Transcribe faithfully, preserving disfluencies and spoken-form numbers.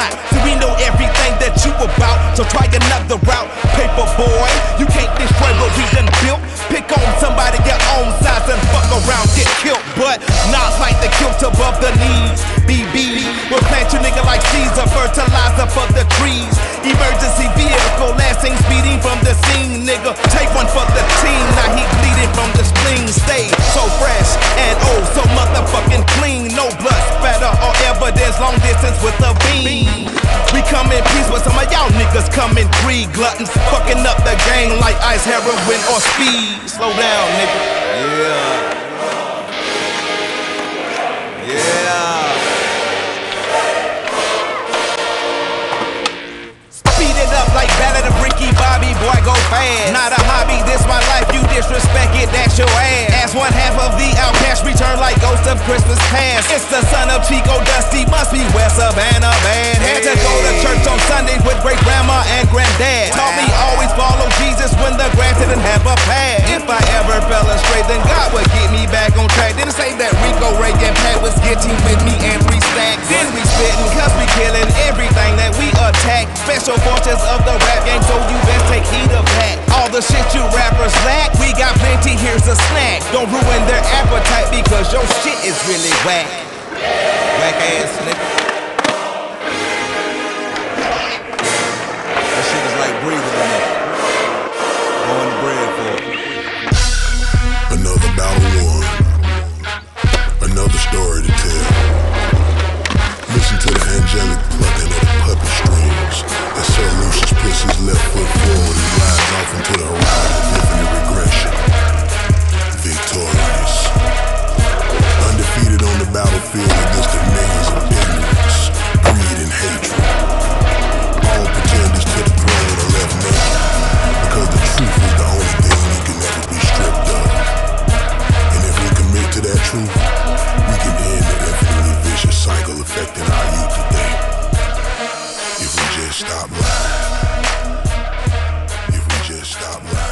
not. See, we know everything that you about, so try another route. Paper boy, you can't destroy what we done built. Pick on somebody your own size and fuck around, get killed. But not like the kilt above the knees. B B will plant you nigga like Caesar, fertilizer for the trees. Emergency vehicle, last seen speeding from the scene, nigga. Take one for the team, now he bleeding from the spleen. Stay so fresh and oh so motherfucking clean. No blood spatter or evidence, long distance with a beam. We come in peace, but some of y'all niggas come in greed. Gluttons fucking up the game like ice, heroin, or speed. Slow down, nigga. Yeah. Yeah. Speed it up like Ballad of Ricky Bobby, boy go fast. Not a hobby, this my life, you disrespect it, that's your ass. As one half of the outcast, return like Ghost of Christmas Past. It's the son of Chico Dusty, must be West Savannah bad. Had to go to church on Sundays with great grandma and granddad. Taught me always follow Jesus when the grass didn't have a pad. If I ever fell astray, then God would get me back on track. Didn't say that Rico, Ray, and Pat was getting with me and three stacks. Then we spittin' cause we killing everything that we attack. Special forces of the rap game, so you best take heed of that. All the shit you rappers lack, we got plenty, here's a snack. Don't ruin their appetite because your shit is really whack. Whack ass nigga. That shit is like breathing in it. Going to bread for it. Another battle won. Another story to tell. Listen to the angelic plucking of the puppet strings as Sir Lucius puts his left foot forward and glides off into the horizon of infinite regression. Victorious. Undefeated on the battlefield against the millions of ignorance, greed, and hatred. All pretenders to the throne are left naked because the truth is the only thing you can never be stripped of. And if we commit to that truth, we can end the infinitely vicious cycle affecting our youth today. If we just stop lying. If we just stop lying.